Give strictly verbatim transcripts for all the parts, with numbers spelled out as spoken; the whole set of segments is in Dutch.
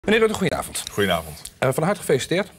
Meneer Rutte, goedenavond. Goedenavond. Uh, van harte gefeliciteerd.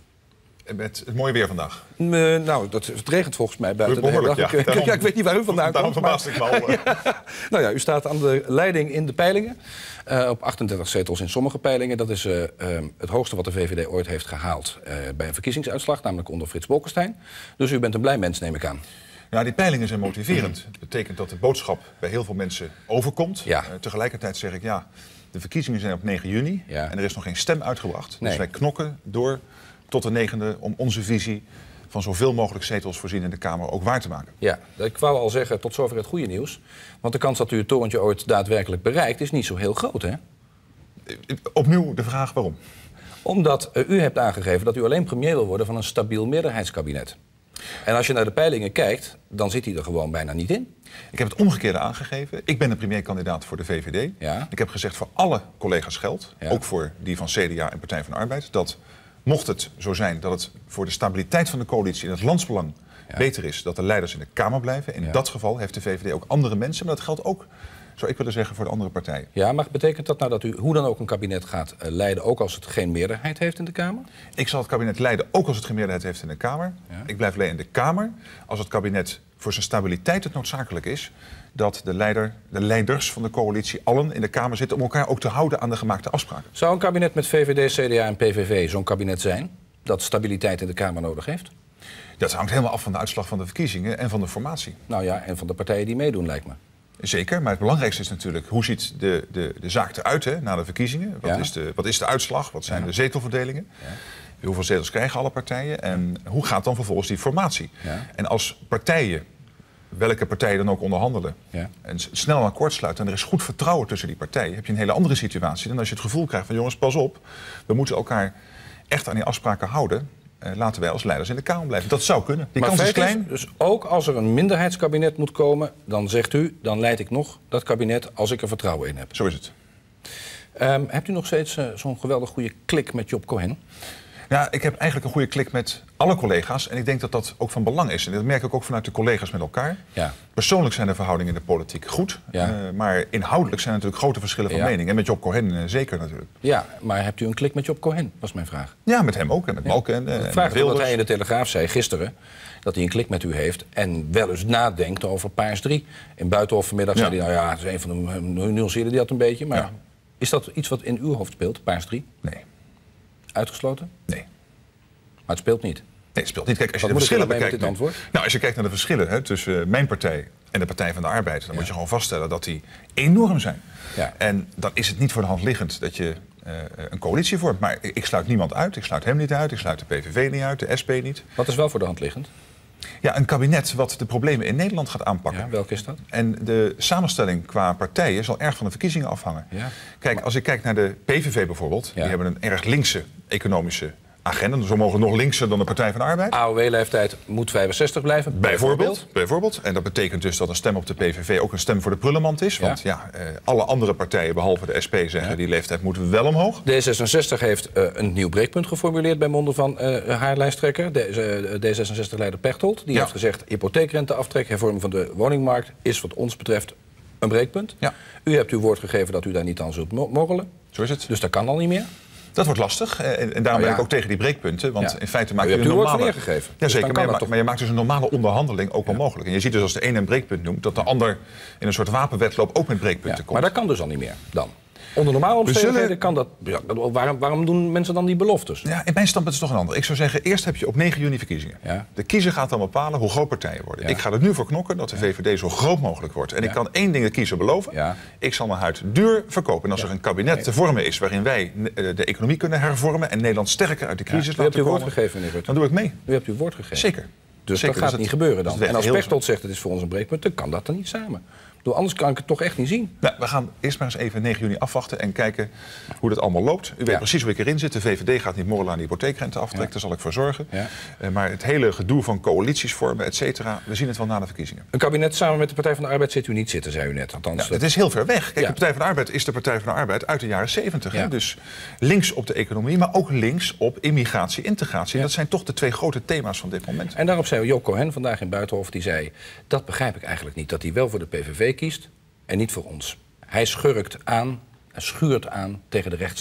Met het mooie weer vandaag. Uh, nou, dat, het regent volgens mij buiten. Behoorlijk, de hele dag. ja. Ik, Daarom, ja, ik weet niet waar u vandaan daarom komt. Daarom verbaasde ik me al. ja. Nou ja, u staat aan de leiding in de peilingen. Uh, op achtendertig zetels in sommige peilingen. Dat is uh, uh, het hoogste wat de V V D ooit heeft gehaald uh, bij een verkiezingsuitslag. Namelijk onder Frits Bolkestein. Dus u bent een blij mens, neem ik aan. Ja, die peilingen zijn motiverend. Het betekent dat de boodschap bij heel veel mensen overkomt. Ja. Uh, tegelijkertijd zeg ik, ja, de verkiezingen zijn op negen juni. Ja. En er is nog geen stem uitgebracht. Nee. Dus wij knokken door tot de negende om onze visie van zoveel mogelijk zetels voorzien in de Kamer ook waar te maken. Ja, ik wou al zeggen, tot zover het goede nieuws. Want de kans dat u het torentje ooit daadwerkelijk bereikt is niet zo heel groot, hè? Opnieuw de vraag waarom. Omdat uh, u hebt aangegeven dat u alleen premier wil worden van een stabiel meerderheidskabinet. En als je naar de peilingen kijkt, dan zit hij er gewoon bijna niet in. Ik heb het omgekeerde aangegeven. Ik ben een premierkandidaat voor de V V D. Ja. Ik heb gezegd voor alle collega's geldt, Ja. ook voor die van C D A en Partij van de Arbeid, dat mocht het zo zijn dat het voor de stabiliteit van de coalitie in het landsbelang Ja. beter is dat de leiders in de Kamer blijven. In Ja. dat geval heeft de V V D ook andere mensen, maar dat geldt ook, zou ik willen zeggen, voor de andere partijen. Ja, maar betekent dat nou dat u hoe dan ook een kabinet gaat uh, leiden, ook als het geen meerderheid heeft in de Kamer? Ik zal het kabinet leiden, ook als het geen meerderheid heeft in de Kamer. Ja. Ik blijf alleen in de Kamer als het kabinet voor zijn stabiliteit het noodzakelijk is dat de, leider, de leiders van de coalitie allen in de Kamer zitten om elkaar ook te houden aan de gemaakte afspraken. Zou een kabinet met V V D, C D A en P V V zo'n kabinet zijn dat stabiliteit in de Kamer nodig heeft? Dat hangt helemaal af van de uitslag van de verkiezingen en van de formatie. Nou ja, en van de partijen die meedoen, lijkt me. Zeker, maar het belangrijkste is natuurlijk hoe ziet de, de, de zaak eruit hè, na de verkiezingen. Wat, Ja. is de, wat is de uitslag? Wat zijn Ja. de zetelverdelingen? Ja. Hoeveel zetels krijgen alle partijen? En hoe gaat dan vervolgens die formatie? Ja. En als partijen, welke partijen dan ook onderhandelen, Ja. en s- snel een akkoord sluiten en er is goed vertrouwen tussen die partijen, heb je een hele andere situatie dan als je het gevoel krijgt van jongens, pas op, we moeten elkaar echt aan die afspraken houden. Eh, laten wij als leiders in de Kamer blijven. Dat zou kunnen. Die Maar kans is feit klein. dus ook als er een minderheidskabinet moet komen, dan zegt u, dan leid ik nog dat kabinet als ik er vertrouwen in heb. Zo is het. Um, hebt u nog steeds uh, zo'n geweldig goede klik met Job Cohen? Ja, ik heb eigenlijk een goede klik met alle collega's. En ik denk dat dat ook van belang is. En dat merk ik ook vanuit de collega's met elkaar. Ja. Persoonlijk zijn de verhoudingen in de politiek goed. Ja. Uh, maar inhoudelijk zijn er natuurlijk grote verschillen van Ja. mening. En met Job Cohen uh, zeker natuurlijk. Ja, maar hebt u een klik met Job Cohen, was mijn vraag. Ja, met hem ook. En met Balken en, uh, Ik en vraag het omdat Wilders. hij in de Telegraaf zei gisteren dat hij een klik met u heeft en wel eens nadenkt over Paars drie. In Buitenhof vanmiddag Ja. zei hij, nou ja, het is een van de nuanceerde die dat een beetje. Maar Ja. is dat iets wat in uw hoofd speelt, Paars drie? Nee, Uitgesloten? nee. Maar het speelt niet. Nee, het speelt niet. Kijk, als je Wat de moet ik er verschillen dan mee met bekijkt. dit antwoord? Nou, als je kijkt naar de verschillen hè, tussen uh, mijn partij en de Partij van de Arbeid, dan moet je gewoon vaststellen dat die enorm zijn. Ja. En dan is het niet voor de hand liggend dat je uh, een coalitie vormt. Maar ik sluit niemand uit. Ik sluit hem niet uit. Ik sluit de P V V niet uit. De S P niet. Wat is wel voor de hand liggend? Ja, een kabinet wat de problemen in Nederland gaat aanpakken. Ja, welke is dat? En de samenstelling qua partijen zal erg van de verkiezingen afhangen. Ja. Kijk, als ik kijk naar de P V V bijvoorbeeld, Ja. die hebben een erg linkse economische agenda. Zo mogen nog linkser dan de Partij van de Arbeid. A O W-leeftijd moet vijfenzestig blijven, Bijvoorbeeld, bijvoorbeeld. En dat betekent dus dat een stem op de P V V ook een stem voor de prullenmand is. Want ja, eh, alle andere partijen, behalve de S P, zeggen Ja. die leeftijd moet wel omhoog. D zesenzestig heeft uh, een nieuw breekpunt geformuleerd bij monden van uh, haar lijsttrekker, D zesenzestig-leider Pechtold. Die Ja. heeft gezegd, hypotheekrenteaftrek, hervorming van de woningmarkt is wat ons betreft een breekpunt. Ja. U hebt uw woord gegeven dat u daar niet aan zult mo- morrelen. Zo is het. Dus dat kan al niet meer. Dat wordt lastig. En, en daarom Nou ben ja. ik ook tegen die breekpunten. Want Ja. in feite maak U je hebt een uw woord normale... neergegeven. Dus Ja, zeker. dan kan Maar je, dat ma- toch- maar je maakt dus een normale onderhandeling ook wel mogelijk. En je ziet dus als de een een breekpunt noemt, dat de ander in een soort wapenwedloop ook met breekpunten Ja. komt. Maar dat kan dus al niet meer dan. Onder normale omstandigheden zullen- kan dat. Ja, waarom, waarom doen mensen dan die beloftes? Ja, in mijn standpunt is het toch een ander. Ik zou zeggen, eerst heb je op negen juni verkiezingen. Ja. De kiezer gaat dan bepalen hoe groot partijen worden. Ja. Ik ga er nu voor knokken dat de V V D zo groot mogelijk wordt. En Ja. ik kan één ding de kiezer beloven. Ja. Ik zal mijn huid duur verkopen. En als Ja. er een kabinet te vormen is waarin wij eh, de economie kunnen hervormen en Nederland sterker uit de Ja. crisis U hebt laten uw woord komen, gegeven, meneer Rutte. dan doe ik mee. U hebt uw woord gegeven. Zeker. Dus Zeker, dat gaat dus niet dat- gebeuren dat dan. is En als heel- Pechtold zegt het is voor ons een breekpunt, dan kan dat dan niet samen. Door anders kan ik het toch echt niet zien. Nou, we gaan eerst maar eens even negen juni afwachten en kijken hoe dat allemaal loopt. U weet Ja. precies hoe ik erin zit. De V V D gaat niet morrelen aan de hypotheekrenteaftrek. Ja. Daar zal ik voor zorgen. Ja. Uh, maar het hele gedoe van coalities vormen, et cetera, we zien het wel na de verkiezingen. Een kabinet samen met de Partij van de Arbeid zit u niet zitten, zei u net. Althans, Ja, het is heel ver weg. Kijk, Ja. de Partij van de Arbeid is de Partij van de Arbeid uit de jaren zeventig. Ja. Dus links op de economie, maar ook links op immigratie, integratie. Ja. Dat zijn toch de twee grote thema's van dit moment. En daarop zei Job Cohen vandaag in Buitenhof, die zei... dat begrijp ik eigenlijk niet, dat hij wel voor de P V V kiest en niet voor ons. Hij schurkt aan en schuurt aan tegen de rechtsstaat.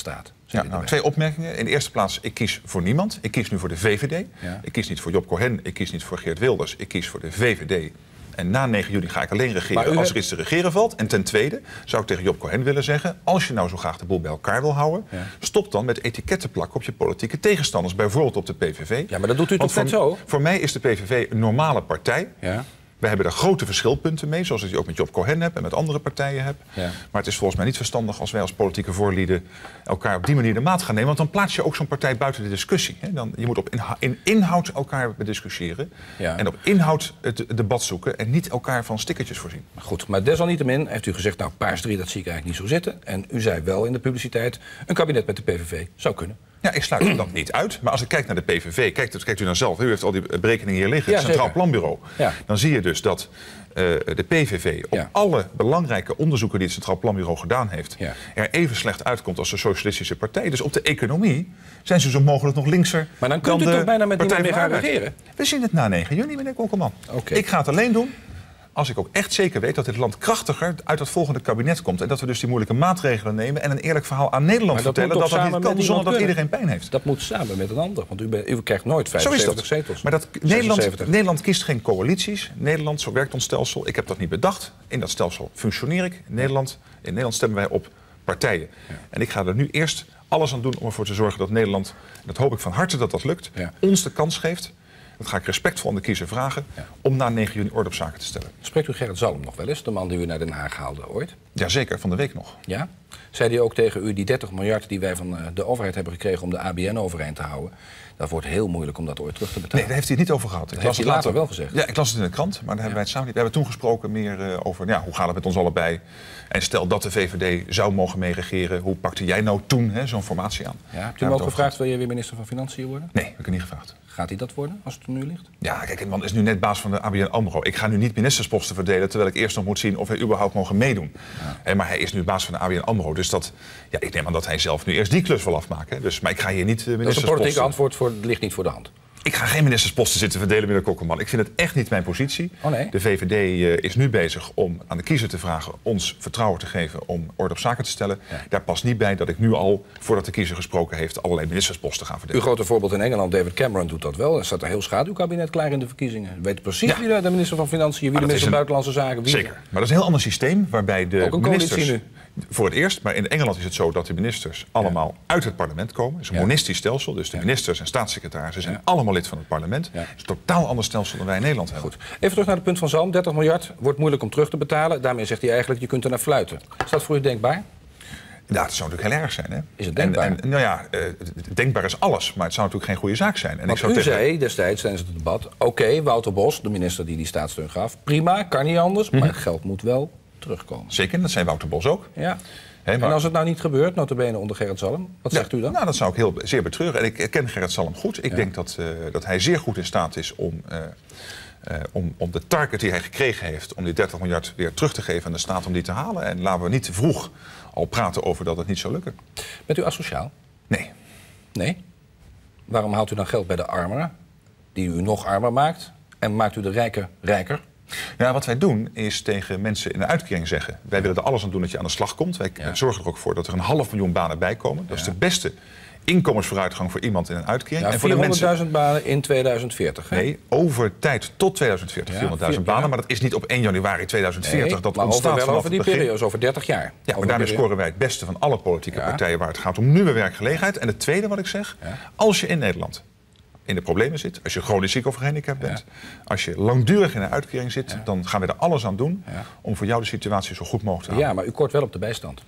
Ja, nou, twee opmerkingen. In de eerste plaats, ik kies voor niemand. Ik kies nu voor de V V D. Ja. Ik kies niet voor Job Cohen, ik kies niet voor Geert Wilders. Ik kies voor de V V D. En na negen juni ga ik alleen regeren als hebt... er iets te regeren valt. En ten tweede zou ik tegen Job Cohen willen zeggen... als je nou zo graag de boel bij elkaar wil houden... Ja. stop dan met etiketten plakken op je politieke tegenstanders. Bijvoorbeeld op de P V V. Ja, maar dat doet u toch net zo? Voor mij is de P V V een normale partij... Ja. We hebben er grote verschilpunten mee, zoals ik die ook met Job Cohen heb en met andere partijen heb. Ja. Maar het is volgens mij niet verstandig als wij als politieke voorlieden elkaar op die manier de maat gaan nemen. Want dan plaats je ook zo'n partij buiten de discussie. Hè. Dan, je moet op inhoud, in inhoud elkaar bediscussiëren. Ja. En op inhoud het debat zoeken en niet elkaar van stickertjes voorzien. Goed, maar desalniettemin heeft u gezegd, nou, Paars drie, dat zie ik eigenlijk niet zo zitten. En u zei wel in de publiciteit, een kabinet met de P V V zou kunnen. Ja, ik sluit het dan niet uit. Maar als ik kijk naar de P V V, kijkt, kijkt u naar zelf. U heeft al die berekeningen hier liggen, ja, het Centraal zeker. Planbureau. Ja. Dan zie je dus dat uh, de P V V op ja. alle belangrijke onderzoeken die het Centraal Planbureau gedaan heeft... Ja. er even slecht uitkomt als de Socialistische Partij. Dus op de economie zijn ze zo mogelijk nog linkser. Maar dan kunt u toch bijna met niemand meer gaan regeren? We zien het na negen juni, meneer Kokkelman. Okay. Ik ga het alleen doen als ik ook echt zeker weet dat dit land krachtiger uit het volgende kabinet komt. En dat we dus die moeilijke maatregelen nemen en een eerlijk verhaal aan Nederland dat vertellen dat dat niet kan zonder dat iedereen pijn heeft. Dat moet samen met een ander, want u, ben, u krijgt nooit vijfenzeventig zetels. Maar dat, Nederland, Nederland kiest geen coalities. Nederland, zo werkt ons stelsel. Ik heb dat niet bedacht. In dat stelsel functioneer ik. In Nederland, in Nederland stemmen wij op partijen. Ja. En ik ga er nu eerst alles aan doen om ervoor te zorgen dat Nederland, en dat hoop ik van harte dat dat lukt, ja. ons de kans geeft. Dat ga ik respectvol aan de kiezer vragen, ja. om na negen juni orde op zaken te stellen. Spreekt u Gerrit Zalm nog wel eens, de man die u naar Den Haag haalde ooit? Jazeker, van de week nog. Ja? Zei hij ook tegen u, die dertig miljard die wij van de overheid hebben gekregen om de A B N overeind te houden, dat wordt heel moeilijk om dat ooit terug te betalen? Nee, daar heeft hij het niet over gehad. Dat heeft hij later wel gezegd. Ja, ik las het in de krant, maar daar hebben wij het samen niet. We hebben toen gesproken meer uh, over, ja, hoe gaat het met ons allebei? En stel dat de V V D zou mogen meeregeren, hoe pakte jij nou toen zo'n formatie aan? Ja, hebt u hem ook gevraagd, wil je weer minister van Financiën worden? Nee, heb ik niet gevraagd. Gaat hij dat worden, als het er nu ligt? Ja, kijk, de man is nu net baas van de A B N AMRO. Ik ga nu niet ministersposten verdelen, terwijl ik eerst nog moet zien of hij überhaupt mogen meedoen. Ja. Hey, maar hij is nu baas van de A B N AMRO, dus dat, ja, ik neem aan dat hij zelf nu eerst die klus wil afmaken. Dus, maar ik ga hier niet uh, ministersposten... Dat is een politiek antwoord, voor, het ligt niet voor de hand. Ik ga geen ministersposten zitten verdelen, meneer Kokkelman. Ik vind het echt niet mijn positie. Oh, nee? De V V D uh, is nu bezig om aan de kiezer te vragen ons vertrouwen te geven om orde op zaken te stellen. Ja. Daar past niet bij dat ik nu al, voordat de kiezer gesproken heeft, allerlei ministersposten ga verdelen. Uw grote voorbeeld in Engeland, David Cameron, doet dat wel. Er staat een heel schaduwkabinet klaar in de verkiezingen. Weet precies ja. wie de minister van Financiën, wie de minister van Buitenlandse Zaken... Wie zeker, maar dat is een heel ander systeem waarbij de ook een ministers... nu. Voor het eerst, maar in Engeland is het zo dat de ministers allemaal ja. uit het parlement komen. Het is een ja. monistisch stelsel, dus de ministers en staatssecretarissen zijn ja. allemaal lid van het parlement. Ja. Het is een totaal ander stelsel dan wij in Nederland hebben. Goed. Even terug naar het punt van Zalm. dertig miljard wordt moeilijk om terug te betalen. Daarmee zegt hij eigenlijk, je kunt er naar fluiten. Is dat voor u denkbaar? Ja, dat zou natuurlijk heel erg zijn. Hè? Is het denkbaar? En, en, nou ja, uh, denkbaar is alles, maar het zou natuurlijk geen goede zaak zijn. En Want ik zou u tegen... zei destijds tijdens het debat, oké, okay, Wouter Bos, de minister die die staatssteun gaf, prima, kan niet anders, mm-hmm. maar het geld moet wel terugkomen. Zeker, dat zei Wouter Bos ook. Ja. Hey, maar... En als het nou niet gebeurt, nota bene onder Gerrit Zalm, wat ja, zegt u dan? Nou, dat zou ik heel, zeer betreuren. En ik ken Gerrit Zalm goed. Ik ja. denk dat, uh, dat hij zeer goed in staat is om, uh, uh, om, om de target die hij gekregen heeft, om die dertig miljard weer terug te geven aan de staat om die te halen. En laten we niet te vroeg al praten over dat het niet zou lukken. Bent u asociaal? Nee. Nee? Waarom haalt u dan geld bij de armeren, die u nog armer maakt, en maakt u de rijken rijker? Ja, wat wij doen is tegen mensen in de uitkering zeggen, wij willen er alles aan doen dat je aan de slag komt. Wij ja. zorgen er ook voor dat er een half miljoen banen bij komen. Dat ja. is de beste inkomensvooruitgang voor iemand in een uitkering. Ja, en vierhonderdduizend banen in tweeduizend veertig. Hè? Nee, over tijd tot tweeduizend veertig, ja, vierhonderdduizend banen. Ja. Maar dat is niet op één januari tweeduizend veertig. Nee, dat maar ontstaat over, wel over die begin... periode, over dertig jaar. Ja, over maar daarmee scoren wij het beste van alle politieke ja. partijen waar het gaat om nieuwe werkgelegenheid. En het tweede wat ik zeg, ja. als je in Nederland in de problemen zit, als je chronisch ziek of gehandicapt bent, ja. als je langdurig in een uitkering zit, ja. dan gaan we er alles aan doen ja. om voor jou de situatie zo goed mogelijk te houden. Ja, maar u kort wel op de bijstand.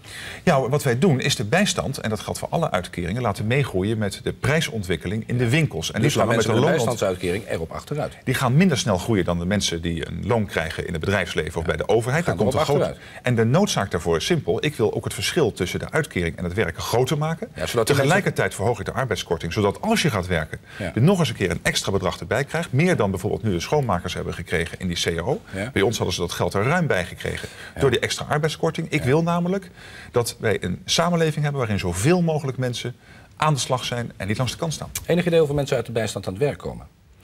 Ja, wat wij doen is de bijstand, en dat geldt voor alle uitkeringen, laten meegroeien met de prijsontwikkeling in de winkels. En dus gaan mensen met een bijstandsuitkering erop achteruit. Die gaan minder snel groeien dan de mensen die een loon krijgen in het bedrijfsleven ja. of bij de overheid. Daar komt een groot... En de noodzaak daarvoor is simpel. Ik wil ook het verschil tussen de uitkering en het werken groter maken. Ja, zodat Tegelijkertijd mensen... verhoog ik de arbeidskorting, zodat als je gaat werken, ja. je nog eens een keer een extra bedrag erbij krijgt. Meer dan bijvoorbeeld nu de schoonmakers hebben gekregen in die C A O. Ja. Bij ons hadden ze dat geld er ruim bij gekregen ja. door die extra arbeidskorting. Ik ja. wil namelijk dat wij een samenleving hebben waarin zoveel mogelijk mensen aan de slag zijn en niet langs de kant staan. Enig idee hoeveel mensen uit de bijstand aan het werk komen?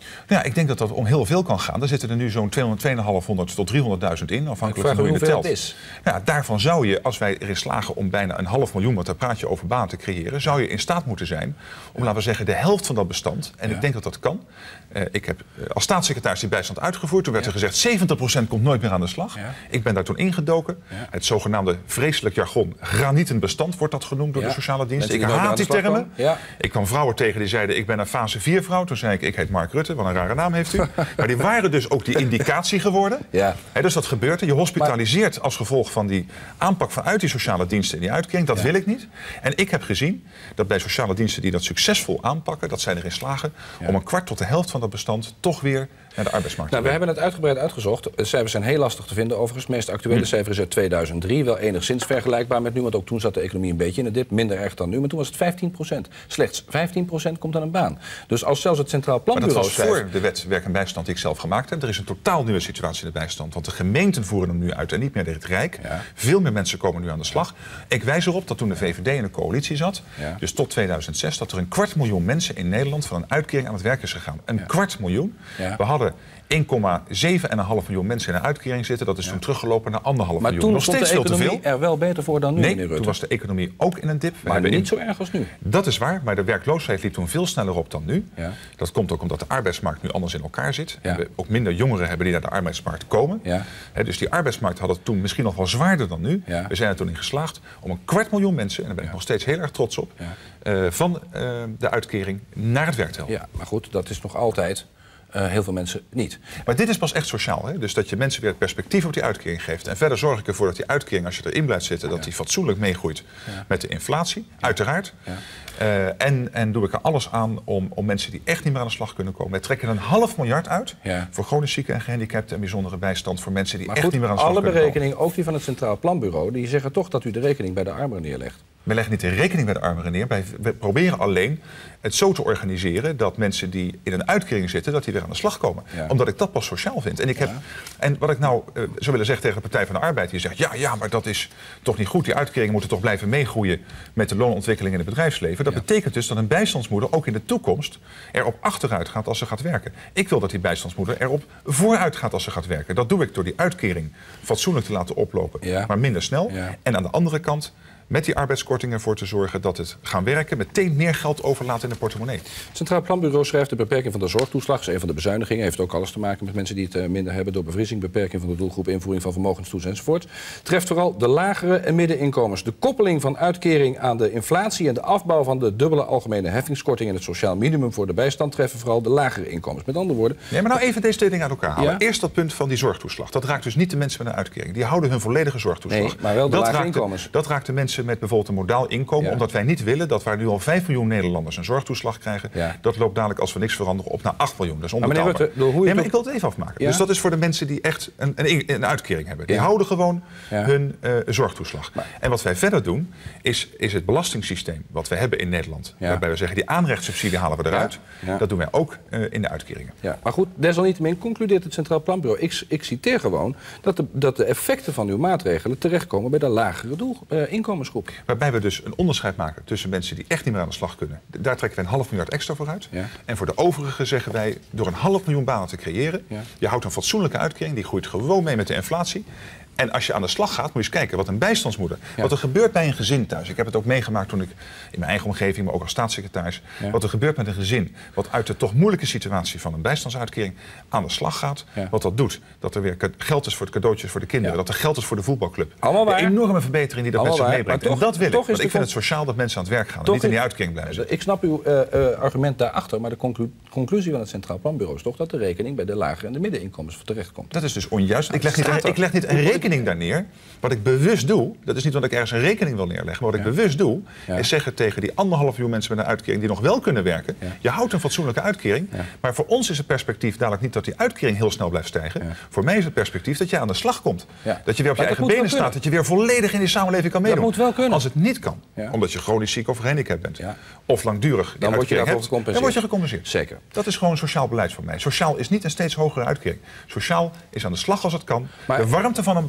Ja, ik denk dat dat om heel veel kan gaan. Daar zitten er nu zo'n tweehonderd tot driehonderdduizend in, afhankelijk van hoe je het telt. Is. Ja, daarvan zou je, als wij erin slagen om bijna een half miljoen, want daar praat je over, banen te creëren, zou je in staat moeten zijn om, ja. laten we zeggen, de helft van dat bestand. En ja. ik denk dat dat kan. Uh, ik heb uh, als staatssecretaris die bijstand uitgevoerd. Toen werd ja. er gezegd, zeventig procent komt nooit meer aan de slag. Ja. Ik ben daar toen ingedoken. Ja. Het zogenaamde vreselijk jargon, granietend bestand wordt dat genoemd door ja. de sociale dienst. Ik haat die termen. Ja. Ik kwam vrouwen tegen die zeiden, ik ben een fase vier vrouw. Toen zei ik, ik heet Mark Rutte. Wat een rare naam heeft u. Maar die waren dus ook die indicatie geworden. Ja. He, dus dat gebeurt. Je hospitaliseert als gevolg van die aanpak vanuit die sociale diensten en die uitkering. Dat ja. wil ik niet. En ik heb gezien dat bij sociale diensten die dat succesvol aanpakken, dat zij erin slagen ja. om een kwart tot de helft van dat bestand toch weer naar de arbeidsmarkt nou, te We hebben het uitgebreid uitgezocht. De cijfers zijn heel lastig te vinden overigens. Het meest actuele hm. cijfer is uit tweeduizend drie. Wel enigszins vergelijkbaar met nu. Want ook toen zat de economie een beetje in de dip. Minder erg dan nu. Maar toen was het vijftien procent. Slechts vijftien procent komt aan een baan. Dus als zelfs het Centraal Planbureau... Maar dat was voor de wet werk en bijstand die ik zelf gemaakt heb. Er is een totaal nieuwe situatie in de bijstand. Want de gemeenten voeren hem nu uit en niet meer het Rijk. Ja. Veel meer mensen komen nu aan de slag. Ik wijs erop dat toen de V V D in de coalitie zat, ja. dus tot tweeduizend zes, dat er een kwart miljoen mensen in Nederland van een uitkering aan het werk is gegaan. Een ja. kwart miljoen. Ja. We hadden één komma zeven miljoen mensen in een uitkering zitten. Dat is ja. toen teruggelopen naar anderhalf miljoen. Maar toen nog steeds stond de veel te economie veel. er wel beter voor dan nu, nee, meneer Rutte. Toen was de economie ook in een dip. We maar niet in... zo erg als nu. Dat is waar, maar de werkloosheid liep toen veel sneller op dan nu. Ja. Dat komt ook omdat de arbeidsmarkt nu anders in elkaar zit. Ja. En we ook minder jongeren hebben die naar de arbeidsmarkt komen. Ja. He, dus die arbeidsmarkt had het toen misschien nog wel zwaarder dan nu. Ja. We zijn er toen in geslaagd om een kwart miljoen mensen, en daar ben ik ja. nog steeds heel erg trots op, ja. uh, van uh, de uitkering naar het werk te helpen. Ja, maar goed, dat is nog altijd... Uh, heel veel mensen niet. Maar dit is pas echt sociaal. Hè? Dus dat je mensen weer het perspectief op die uitkering geeft. En verder zorg ik ervoor dat die uitkering, als je erin blijft zitten, dat die fatsoenlijk meegroeit ja. met de inflatie. Ja. Uiteraard. Ja. Uh, en, en doe ik er alles aan om, om mensen die echt niet meer aan de slag kunnen komen. Wij trekken een half miljard uit ja. voor chronisch zieken en gehandicapten en bijzondere bijstand voor mensen die maar echt goed, niet meer aan de slag kunnen komen. Alle berekeningen, ook die van het Centraal Planbureau, die zeggen toch dat u de rekening bij de armeren neerlegt. We leggen niet de rekening bij de armeren neer. Wij we proberen alleen het zo te organiseren dat mensen die in een uitkering zitten, dat die weer aan de slag komen. Ja. Omdat ik dat pas sociaal vind. En, ik heb, ja. en wat ik nou uh, zou willen zeggen tegen de Partij van de Arbeid, die zegt, ja, ja, maar dat is toch niet goed. Die uitkeringen moeten toch blijven meegroeien met de loonontwikkeling in het bedrijfsleven. Dat ja. betekent dus dat een bijstandsmoeder ook in de toekomst erop achteruit gaat als ze gaat werken. Ik wil dat die bijstandsmoeder erop vooruit gaat als ze gaat werken. Dat doe ik door die uitkering fatsoenlijk te laten oplopen, ja. maar minder snel. Ja. En aan de andere kant met die arbeidskorting ervoor te zorgen dat het gaan werken meteen meer geld overlaat in de portemonnee. Het Centraal Planbureau schrijft de beperking van de zorgtoeslag, is een van de bezuinigingen, heeft ook alles te maken met mensen die het minder hebben door bevriezing, beperking van de doelgroep, invoering van vermogenstoets enzovoort. Treft vooral de lagere en middeninkomens. De koppeling van uitkering aan de inflatie en de afbouw van de dubbele algemene heffingskorting en het sociaal minimum voor de bijstand treffen vooral de lagere inkomens. Met andere woorden... Nee, maar nou even deze twee dingen uit elkaar halen. Ja? Eerst dat punt van die zorgtoeslag. Dat raakt dus niet de mensen met een uitkering. Die houden hun volledige zorgtoeslag. Nee, maar wel de dat lage raakt inkomens. De, dat raakt de mensen met bijvoorbeeld een modaal inkomen, ja. omdat wij niet willen dat waar nu al vijf miljoen Nederlanders een zorgtoeslag krijgen, ja. dat loopt dadelijk als we niks veranderen op naar acht miljoen. Dat is onbetaalbaar. Maar meneer Rutte, hoe nee, maar ik wil het even afmaken. Ja? Dus dat is voor de mensen die echt een, een, een uitkering hebben. Die ja. houden gewoon ja. hun uh, zorgtoeslag. Maar. En wat wij verder doen, is, is het belastingssysteem wat we hebben in Nederland. Ja. Waarbij we zeggen, die aanrechtssubsidie halen we eruit. Ja. Ja. Dat doen wij ook uh, in de uitkeringen. Ja. Maar goed, desalniettemin concludeert het Centraal Planbureau. Ik, ik citeer gewoon dat de, dat de effecten van uw maatregelen terechtkomen bij de lagere doel, uh, inkomensgroep. Waarbij we dus een onderscheid maken tussen mensen die echt niet meer aan de slag kunnen. Daar trekken wij een half miljard extra voor uit. Ja. En voor de overige zeggen wij, door een half miljoen banen te creëren, ja. je houdt een fatsoenlijke uitkering, die groeit gewoon mee met de inflatie. En als je aan de slag gaat, moet je eens kijken wat een bijstandsmoeder... Ja. Wat er gebeurt bij een gezin thuis. Ik heb het ook meegemaakt toen ik in mijn eigen omgeving, maar ook als staatssecretaris. Ja. Wat er gebeurt met een gezin, wat uit de toch moeilijke situatie van een bijstandsuitkering aan de slag gaat. Ja. Wat dat doet. Dat er weer geld is voor de cadeautjes voor de kinderen. Ja. Dat er geld is voor de voetbalclub. Allemaal waar. De enorme verbetering die dat met zich meebrengt. En dat wil ik. Want ik vind het sociaal dat mensen aan het werk gaan. En niet in die uitkering blijven zitten. Ik snap uw uh, uh, argument daarachter. Maar de conclu conclusie van het Centraal Planbureau is toch dat de rekening bij de lagere en de middeninkomens terechtkomt. Dat is dus onjuist. Nou, ik, leg niet, ik leg niet een rekening daar neer. Wat ik bewust doe, dat is niet omdat ik ergens een rekening wil neerleggen, maar wat ja. ik bewust doe, ja. is zeggen tegen die anderhalf miljoen mensen met een uitkering die nog wel kunnen werken, ja. je houdt een fatsoenlijke uitkering, ja. maar voor ons is het perspectief dadelijk niet dat die uitkering heel snel blijft stijgen. Ja. Voor mij is het perspectief dat je aan de slag komt. Ja. Dat je weer op je maar eigen benen staat, dat je weer volledig in die samenleving kan meedoen. Dat moet wel kunnen. Als het niet kan, ja. omdat je chronisch ziek of gehandicapt bent, ja. of langdurig, dan word je daarvoor gecompenseerd. Dan word je gecompenseerd. Zeker. Dat is gewoon sociaal beleid voor mij. Sociaal is niet een steeds hogere uitkering. Sociaal is aan de slag als het kan. Maar de warmte van een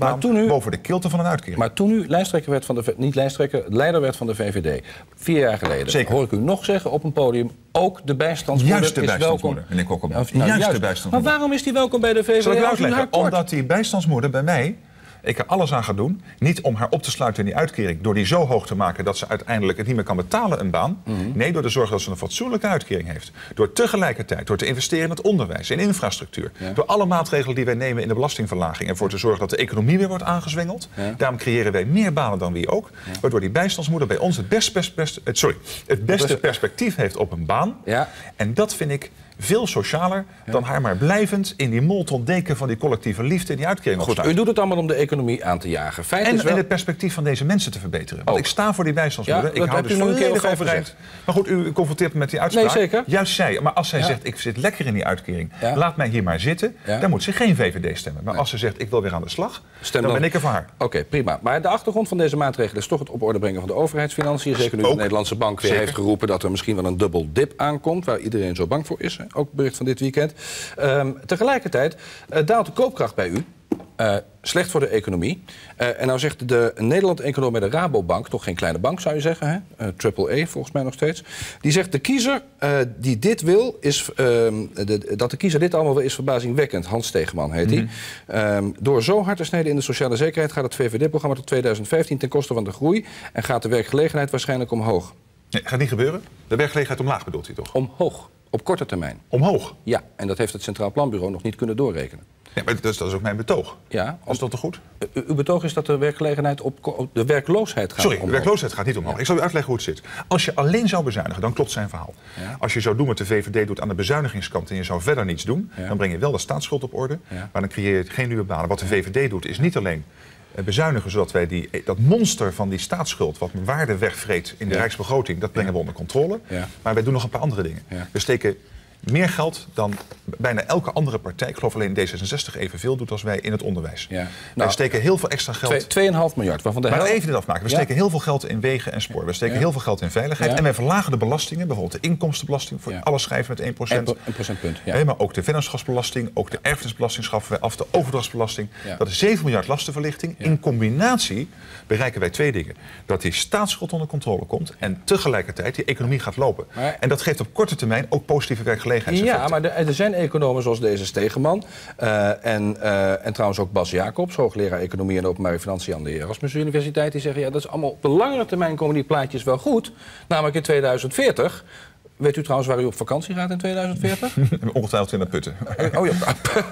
baan u, boven de kilte van een uitkering. Maar toen u lijsttrekker werd van de... Niet lijsttrekker, leider werd van de V V D. Vier jaar geleden. Zeker. Hoor ik u nog zeggen op een podium... Ook de bijstandsmoeder juist de is bijstandsmoeder, welkom. meneer Kokkelman. Nou, nou, juist, juist de bijstandsmoeder. Maar waarom is die welkom bij de V V D? Zal ik u uitleggen? Omdat die bijstandsmoeder bij mij... ik er alles aan ga doen, niet om haar op te sluiten in die uitkering... door die zo hoog te maken dat ze uiteindelijk het niet meer kan betalen, een baan. Mm-hmm. Nee, door te zorgen dat ze een fatsoenlijke uitkering heeft. Door tegelijkertijd, door te investeren in het onderwijs, in infrastructuur. Ja. Door alle maatregelen die wij nemen in de belastingverlaging... ervoor te zorgen dat de economie weer wordt aangezwengeld. Ja. Daarom creëren wij meer banen dan wie ook. Ja. Waardoor die bijstandsmoeder bij ons het, best, best, best, sorry, het beste perspectief heeft op een baan. Ja. En dat vind ik... veel socialer ja. dan haar maar blijvend in die molton deken van die collectieve liefde in die uitkering opsluiten. Goed, u doet het allemaal om de economie aan te jagen. Feit en, is wel... en het perspectief van deze mensen te verbeteren. Want ook. Ik sta voor die bijstandsmoeder. Ja, ik hou dus volledig overeind. Maar goed, u confronteert me met die uitspraak. Nee, zeker. Juist zij. Maar als zij ja. zegt, ik zit lekker in die uitkering, ja. laat mij hier maar zitten, ja. dan moet ze geen V V D stemmen. Maar nee. als ze zegt, ik wil weer aan de slag, Stem dan, dan ben ik er voor haar. Oké, okay, prima. Maar de achtergrond van deze maatregelen is toch het op orde brengen van de overheidsfinanciën. Zeker nu ook. De Nederlandse Bank weer zeker. heeft geroepen dat er misschien wel een dubbel dip aankomt, waar iedereen zo bang voor is. Ook bericht van dit weekend. Um, tegelijkertijd uh, daalt de koopkracht bij u. Uh, slecht voor de economie. Uh, en nou zegt de Nederland-econoom bij de Rabobank, toch geen kleine bank zou je zeggen, hè? Uh, triple A volgens mij nog steeds. Die zegt de kiezer uh, die dit wil, is, uh, de, dat de kiezer dit allemaal wil, is verbazingwekkend. Hans Stegeman heet hij. Mm-hmm. Um, door zo hard te snijden in de sociale zekerheid gaat het V V D-programma tot tweeduizend vijftien ten koste van de groei en gaat de werkgelegenheid waarschijnlijk omhoog. Nee, gaat niet gebeuren. De werkgelegenheid omlaag bedoelt u toch? Omhoog. Op korte termijn. Omhoog? Ja, en dat heeft het Centraal Planbureau nog niet kunnen doorrekenen. Ja, maar dat is, dat is ook mijn betoog. Ja, om, is dat toch goed? U, uw betoog is dat de werkgelegenheid op de werkloosheid gaat Sorry, omhoog. de werkloosheid gaat niet omhoog. Ja. Ik zal u uitleggen hoe het zit. Als je alleen zou bezuinigen, dan klopt zijn verhaal. Ja. Als je zou doen wat de V V D doet aan de bezuinigingskant en je zou verder niets doen, ja. dan breng je wel de staatsschuld op orde, ja. maar dan creëer je geen nieuwe banen. Wat de V V D doet is niet alleen bezuinigen zodat wij die, dat monster van die staatsschuld, wat waarde wegvreet in de ja. rijksbegroting, dat brengen ja. we onder controle. Ja. Maar wij doen nog een paar andere dingen. Ja. We steken meer geld dan bijna elke andere partij, ik geloof alleen D zesenzestig evenveel doet als wij in het onderwijs. Ja. Nou, wij steken heel veel extra geld... twee komma vijf miljard, waarvan de maar helft... even dit afmaken. We ja. steken heel veel geld in wegen en spoor. We steken ja. heel veel geld in veiligheid. Ja. En wij verlagen de belastingen, bijvoorbeeld de inkomstenbelasting, voor ja. alles schrijven met één procent. Een procentpunt, ja. Nee, maar ook de vennootschapsbelasting, ook de erfenisbelasting schaffen wij af, de overdrachtsbelasting. Ja. Dat is zeven miljard lastenverlichting. Ja. In combinatie bereiken wij twee dingen. Dat die staatsschuld onder controle komt en tegelijkertijd die economie gaat lopen. Maar... En dat geeft op korte termijn ook positieve werkgelegenheidseffecten. Ja, maar de, er zijn economen zoals deze Stegeman uh, en, uh, en trouwens ook Bas Jacobs, hoogleraar economie en openbare financiën aan de Erasmus Universiteit, die zeggen ja, dat is allemaal op de langere termijn komen die plaatjes wel goed, namelijk in tweeduizend veertig. Weet u trouwens waar u op vakantie gaat in tweeduizend veertig? Ongetwijfeld in het Putten. Oh ja,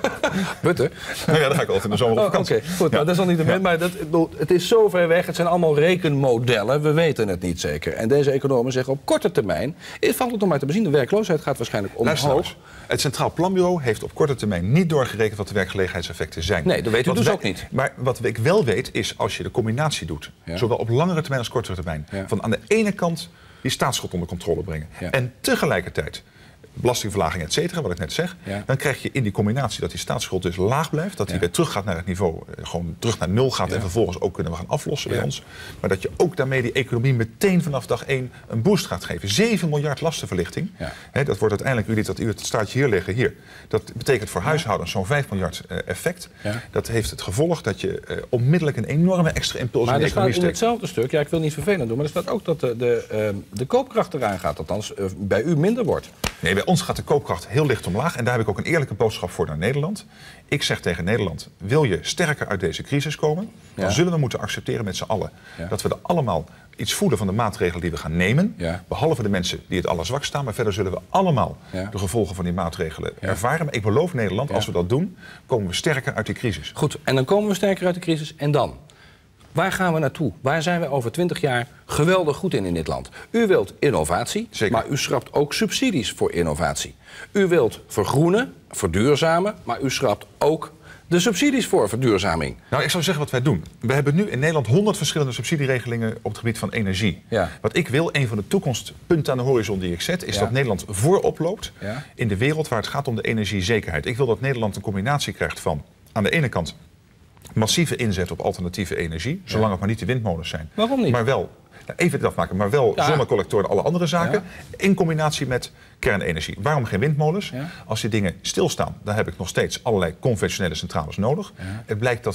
Putten? Nou ja, daar ga ik altijd in de zomer op vakantie. Oh, Oké, okay. goed, ja. nou, dat is al niet de moment, maar dat, het is zo ver weg. Het zijn allemaal rekenmodellen, we weten het niet zeker. En deze economen zeggen op korte termijn, het valt het nog maar te bezien, de werkloosheid gaat waarschijnlijk omhoog. Het Centraal Planbureau heeft op korte termijn niet doorgerekend wat de werkgelegenheidseffecten zijn. Nee, dat weet u wat dus wij, ook niet. Maar wat ik wel weet is, als je de combinatie doet, ja. zowel op langere termijn als kortere termijn, ja. van aan de ene kant die staatsschuld onder controle brengen. Ja. En tegelijkertijd belastingverlaging, et cetera, wat ik net zeg. Ja. Dan krijg je in die combinatie dat die staatsschuld dus laag blijft. Dat die ja. weer terug gaat naar het niveau, gewoon terug naar nul gaat. Ja. En vervolgens ook kunnen we gaan aflossen ja. bij ons. Maar dat je ook daarmee die economie meteen vanaf dag één een boost gaat geven. zeven miljard lastenverlichting. Ja. He, dat wordt uiteindelijk, u liet dat u het staartje hier liggen, hier. Dat betekent voor huishoudens zo'n vijf miljard uh, effect. Ja. Dat heeft het gevolg dat je uh, onmiddellijk een enorme extra impuls in de economie steekt. Maar er staat in hetzelfde stuk, ja, ik wil niet vervelend doen, maar er staat ook dat de, de, uh, de koopkracht eraan gaat. Althans, uh, bij u minder wordt. Nee, bij ons gaat de koopkracht heel licht omlaag. En daar heb ik ook een eerlijke boodschap voor naar Nederland. Ik zeg tegen Nederland, wil je sterker uit deze crisis komen, dan ja. zullen we moeten accepteren met z'n allen ja. dat we er allemaal iets voelen van de maatregelen die we gaan nemen. Ja. Behalve de mensen die het allerzwakst staan. Maar verder zullen we allemaal ja. de gevolgen van die maatregelen ja. ervaren. Maar ik beloof Nederland, ja. als we dat doen, komen we sterker uit die crisis. Goed, en dan komen we sterker uit de crisis. En dan? Waar gaan we naartoe? Waar zijn we over twintig jaar geweldig goed in in dit land? U wilt innovatie, Zeker. maar u schrapt ook subsidies voor innovatie. U wilt vergroenen, verduurzamen, maar u schrapt ook de subsidies voor verduurzaming. Nou, ik zou zeggen wat wij doen. We hebben nu in Nederland honderd verschillende subsidieregelingen op het gebied van energie. Ja. Wat ik wil, een van de toekomstpunten aan de horizon die ik zet, is ja. dat Nederland voorop loopt ja. in de wereld waar het gaat om de energiezekerheid. Ik wil dat Nederland een combinatie krijgt van aan de ene kant massieve inzet op alternatieve energie, zolang ja. het maar niet de windmolens zijn. Waarom niet? Maar wel, nou, even dit afmaken, maar wel ja. zonnecollectoren en alle andere zaken, ja. in combinatie met kernenergie. Waarom geen windmolens? Ja. Als die dingen stilstaan, dan heb ik nog steeds allerlei conventionele centrales nodig. Ja. Het blijkt dat ze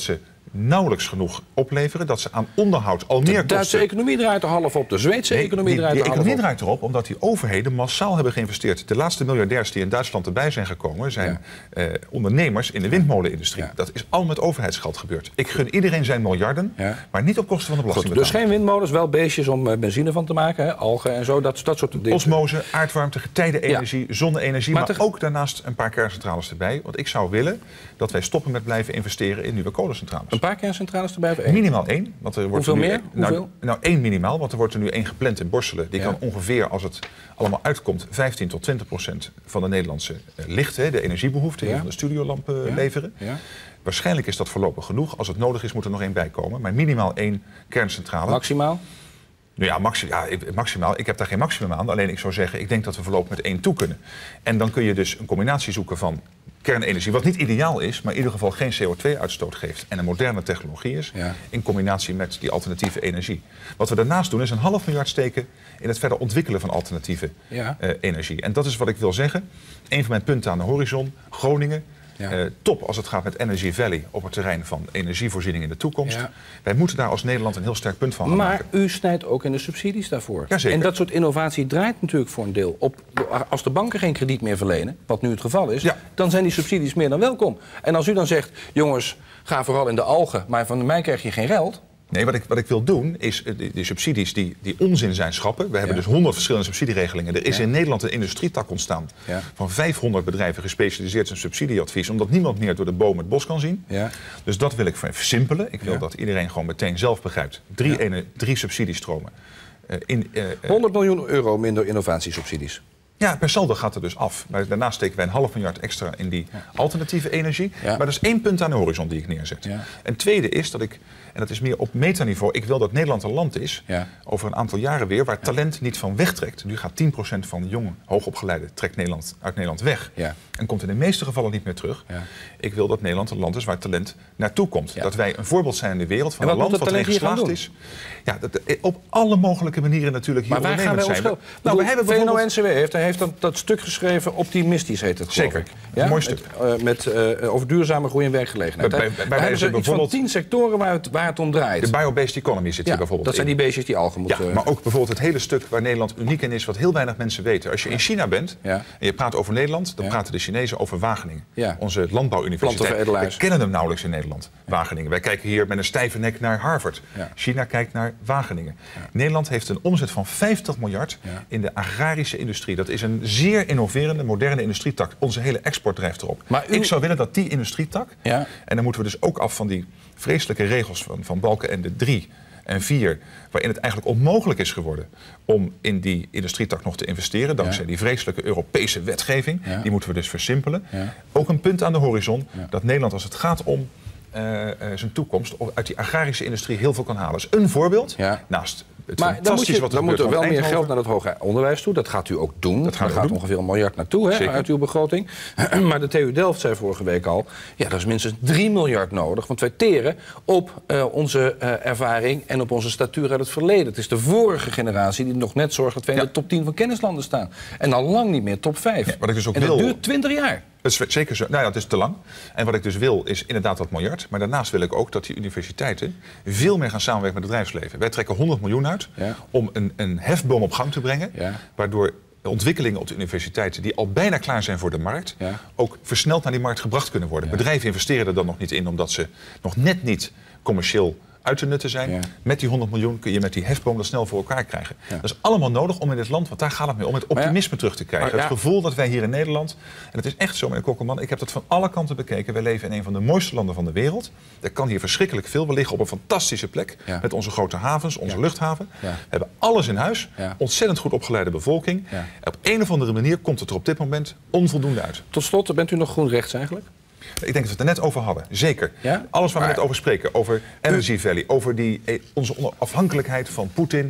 nauwelijks genoeg opleveren. Dat ze aan onderhoud al meer kosten. De Duitse economie draait er half op. De Zweedse nee, economie die, draait die er half economie op. draait erop omdat die overheden massaal hebben geïnvesteerd. De laatste miljardairs die in Duitsland erbij zijn gekomen zijn ja. uh, ondernemers in de windmolenindustrie. Ja. Dat is al met overheidsgeld gebeurd. Ik gun iedereen zijn miljarden, ja. maar niet op kosten van de belastingbetaler. Dus geen windmolens, wel beestjes om uh, benzine van te maken, hè? Algen en zo, dat, dat soort dingen. Osmose, aardwarmte, getijdenenergie, ja. zonne-energie, maar, maar te... ook daarnaast een paar kerncentrales erbij. Want ik zou willen dat wij stoppen met blijven investeren in nieuwe kolencentrales. Een paar kerncentrales erbij of één? Minimaal één. Want er wordt Hoeveel er nu, meer? Nou, Hoeveel? nou, één minimaal, want er wordt er nu één gepland in Borselen. Die ja. kan ongeveer, als het allemaal uitkomt, vijftien tot twintig procent van de Nederlandse uh, licht, hè, de energiebehoefte ja. van de studiolampen uh, ja. leveren. Ja. Waarschijnlijk is dat voorlopig genoeg. Als het nodig is, moet er nog één bij komen. Maar minimaal één kerncentrale. Maximaal? Nou ja, maxi ja, maximaal. Ik heb daar geen maximum aan. Alleen ik zou zeggen, ik denk dat we voorlopig met één toe kunnen. En dan kun je dus een combinatie zoeken van kernenergie, wat niet ideaal is, maar in ieder geval geen C O twee uitstoot geeft en een moderne technologie is, ja. in combinatie met die alternatieve energie. Wat we daarnaast doen is een half miljard steken in het verder ontwikkelen van alternatieve ja. uh, energie. En dat is wat ik wil zeggen. Een van mijn punten aan de horizon, Groningen. Ja. Uh, top als het gaat met Energy Valley op het terrein van energievoorziening in de toekomst. Ja. Wij moeten daar als Nederland een heel sterk punt van gaan maar maken. Maar u snijdt ook in de subsidies daarvoor. Ja, zeker. En dat soort innovatie draait natuurlijk voor een deel op. Als de banken geen krediet meer verlenen, wat nu het geval is, ja. dan zijn die subsidies meer dan welkom. En als u dan zegt, jongens, ga vooral in de algen, maar van mij krijg je geen geld. Nee, wat ik, wat ik wil doen is die, die subsidies die, die onzin zijn schrappen. We hebben ja. dus honderd verschillende subsidieregelingen. Er is ja. in Nederland een industrietak ontstaan ja. van vijfhonderd bedrijven gespecialiseerd in subsidieadvies. Omdat niemand meer door de boom het bos kan zien. Ja. Dus dat wil ik versimpelen. Ik wil ja. dat iedereen gewoon meteen zelf begrijpt. Drie, ja. ene, drie subsidiestromen. Uh, in, uh, honderd miljoen euro minder innovatiesubsidies. Ja, per saldo gaat er dus af. Maar daarnaast steken wij een half miljard extra in die ja. alternatieve energie. Ja. Maar dat is één punt aan de horizon die ik neerzet. Ja. En tweede is dat ik, en dat is meer op metaniveau, ik wil dat Nederland een land is, ja. over een aantal jaren weer, waar talent niet van wegtrekt. Nu gaat tien procent van de jonge, hoogopgeleide trekt Nederland, uit Nederland weg. Ja. En komt in de meeste gevallen niet meer terug. Ja. Ik wil dat Nederland een land is waar talent naartoe komt. Ja. Dat wij een voorbeeld zijn in de wereld van een land wat erin geslaagd is. Ja, dat, op alle mogelijke manieren natuurlijk hier ondernemend zijn. Maar nou, we hebben bijvoorbeeld... V N O-N C W heeft, heeft dat, dat stuk geschreven, optimistisch heet het. Zeker, ja? een mooi stuk. Met, uh, met, uh, over duurzame groei en werkgelegenheid. Bij, bij, bij hebben ze iets van tien sectoren waar het, waar het om draait. De bio-based economy zit ja, hier bijvoorbeeld dat zijn die beestjes die algen moeten... Ja, maar ook bijvoorbeeld het hele stuk waar Nederland uniek in is, wat heel weinig mensen weten. Als je in China bent ja. en je praat over Nederland, dan ja. praten de Chinezen over Wageningen. Ja. Onze landbouwuniversiteit. We kennen hem nauwelijks in Nederland, Wageningen. Wij kijken hier met een stijve nek naar Harvard. Ja. China kijkt naar Wageningen. Ja. Nederland heeft een omzet van vijftig miljard ja. in de agrarische industrie. Dat is een zeer innoverende, moderne industrietak. Onze hele export drijft erop. Maar u... Ik zou willen dat die industrietak, ja. en dan moeten we dus ook af van die vreselijke regels van, van Balkenende drie en vier, waarin het eigenlijk onmogelijk is geworden om in die industrietak nog te investeren, dankzij ja. die vreselijke Europese wetgeving. Ja. Die moeten we dus versimpelen. Ja. Ook een punt aan de horizon, ja. dat Nederland, als het gaat om uh, uh, zijn toekomst, uit die agrarische industrie heel veel kan halen. Dus een voorbeeld, ja. naast het maar dan moet, je, wat dan moet er wel Eindhoven. meer geld naar het hoger onderwijs toe. Dat gaat u ook doen. Dat Daar gaat doen. ongeveer een miljard naartoe hè, uit uw begroting. Maar de T U Delft zei vorige week al, ja, er is minstens drie miljard nodig. Want wij teren op uh, onze uh, ervaring en op onze statuur uit het verleden. Het is de vorige generatie die nog net zorgt dat wij ja. in de top tien van kennislanden staan. En al lang niet meer top vijf. Ja, wat ik dus ook en dat wil... duurt twintig jaar. Dat is zeker zo. Nou ja, dat is te lang. En wat ik dus wil, is inderdaad dat miljard. Maar daarnaast wil ik ook dat die universiteiten veel meer gaan samenwerken met het bedrijfsleven. Wij trekken honderd miljoen uit ja. om een, een hefboom op gang te brengen. Ja. Waardoor de ontwikkelingen op de universiteiten, die al bijna klaar zijn voor de markt, ja. ook versneld naar die markt gebracht kunnen worden. Ja. Bedrijven investeren er dan nog niet in, omdat ze nog net niet commercieel uit te nutten zijn. Ja. Met die honderd miljoen kun je met die hefboom dat snel voor elkaar krijgen. Ja. Dat is allemaal nodig om in dit land, want daar gaat het mee om, het optimisme ja. terug te krijgen. Maar, ja. Het gevoel dat wij hier in Nederland, en het is echt zo, meneer Kokkelman, ik heb dat van alle kanten bekeken. Wij leven in een van de mooiste landen van de wereld. Er kan hier verschrikkelijk veel. We liggen op een fantastische plek ja. met onze grote havens, onze ja. luchthaven. Ja. We hebben alles in huis. Ja. Ontzettend goed opgeleide bevolking. Ja. Op een of andere manier komt het er op dit moment onvoldoende uit. Tot slot, bent u nog GroenRechts eigenlijk? Ik denk dat we het er net over hadden. Zeker. Ja? Alles waar maar... we net over spreken. Over Energy Valley. Over die, onze afhankelijkheid van Poetin.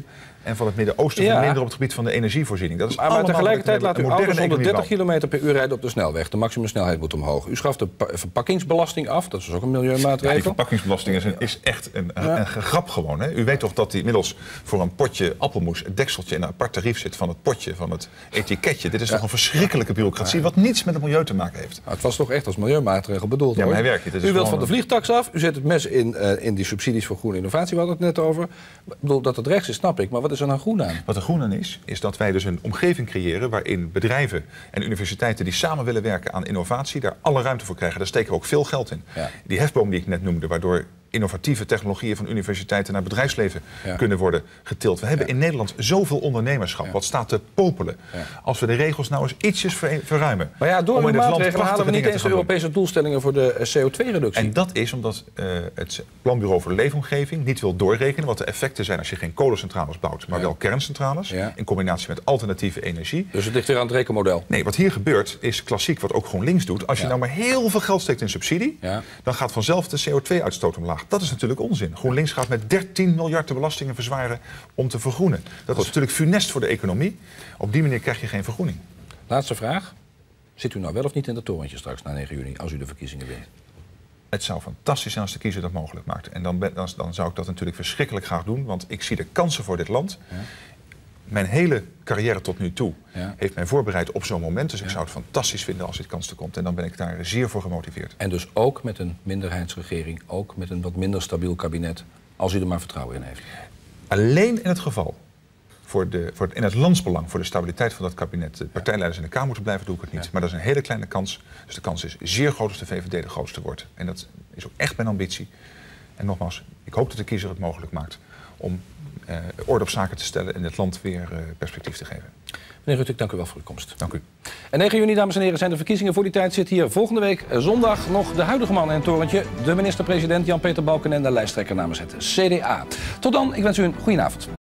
en van het Midden-Oosten ja. verminderen op het gebied van de energievoorziening. Dat is maar, maar tegelijkertijd laat u auto's honderddertig kilometer per uur rijden op de snelweg. De maximumsnelheid moet omhoog. U schaft de verpakkingsbelasting af, dat is ook een milieumaatregel. Ja, die verpakkingsbelasting is, een, is echt een, een, ja. een grap gewoon. Hè? U weet toch dat die inmiddels voor een potje appelmoes het dekseltje in een apart tarief zit van het potje, van het etiketje. Dit is ja. toch een verschrikkelijke bureaucratie, wat niets met het milieu te maken heeft. Maar het was toch echt als milieumaatregel bedoeld. Ja, maar hoor. hij werkt niet. U wilt van de vliegtax af, u zet het mes in, uh, in die subsidies voor groene innovatie, we hadden het net over. Ik bedoel, dat het rechts is, snap ik, maar wat is er nou groen aan? Wat er groen aan is, is dat wij dus een omgeving creëren waarin bedrijven en universiteiten die samen willen werken aan innovatie, daar alle ruimte voor krijgen. Daar steken we ook veel geld in. Ja. Die hefboom die ik net noemde, waardoor innovatieve technologieën van universiteiten naar bedrijfsleven ja. kunnen worden getild. We hebben ja. in Nederland zoveel ondernemerschap, ja. wat staat te popelen. Ja. Als we de regels nou eens ietsjes ver, verruimen. Maar ja, door de maatregelen halen we niet eens de Europese doelstellingen voor de C O twee reductie. En dat is omdat uh, het Planbureau voor de Leefomgeving niet wil doorrekenen wat de effecten zijn als je geen kolencentrales bouwt, maar ja. wel kerncentrales, ja. in combinatie met alternatieve energie. Dus het ligt weer aan het rekenmodel? Nee, wat hier gebeurt is klassiek wat ook GroenLinks doet. Als je ja. nou maar heel veel geld steekt in subsidie, ja. dan gaat vanzelf de C O twee uitstoot omlaag. Dat is natuurlijk onzin. GroenLinks gaat met dertien miljard de belastingen verzwaren om te vergroenen. Dat Goed. is natuurlijk funest voor de economie. Op die manier krijg je geen vergroening. Laatste vraag. Zit u nou wel of niet in dat torentje straks na negen juni, als u de verkiezingen wint? Het zou fantastisch zijn als de kiezer dat mogelijk maakt. En dan, dan, dan zou ik dat natuurlijk verschrikkelijk graag doen, want ik zie de kansen voor dit land. Ja. Mijn hele carrière tot nu toe ja. heeft mij voorbereid op zo'n moment. Dus ik ja. zou het fantastisch vinden als dit kans er komt. En dan ben ik daar zeer voor gemotiveerd. En dus ook met een minderheidsregering, ook met een wat minder stabiel kabinet, als u er maar vertrouwen in heeft? Alleen in het geval, voor de, voor het, in het landsbelang, voor de stabiliteit van dat kabinet, de partijleiders in de Kamer moeten blijven, doe ik het niet. Ja. Maar dat is een hele kleine kans. Dus de kans is zeer groot als de V V D de grootste wordt. En dat is ook echt mijn ambitie. En nogmaals, ik hoop dat de kiezer het mogelijk maakt om Uh, orde op zaken te stellen en het land weer uh, perspectief te geven. Meneer Rutte, ik dank u wel voor uw komst. Dank u. En negen juni, dames en heren, zijn de verkiezingen. Voor die tijd zit hier volgende week uh, zondag nog de huidige man in het torentje, de minister-president Jan-Peter Balkenende, lijsttrekker namens het C D A. Tot dan, ik wens u een goede avond.